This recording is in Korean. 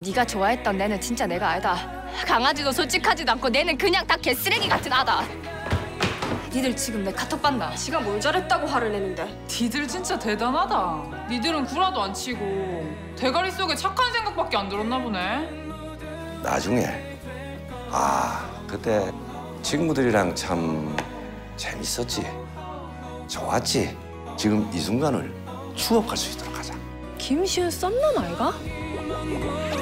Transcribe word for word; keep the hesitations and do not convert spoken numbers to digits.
네가 좋아했던 내는 진짜 내가 알다. 강아지도 솔직하지도 않고 내는 그냥 다 개쓰레기 같은 아다. 니들 지금 내 카톡 봤나? 지가 뭘 잘했다고 화를 내는데. 니들 진짜 대단하다. 니들은 구라도 안 치고 대가리 속에 착한 생각밖에 안 들었나 보네. 나중에 아 그때 친구들이랑 참 재밌었지. 좋았지. 지금 이 순간을 추억할 수 있도록 하자. 김시은 썸남 아이가?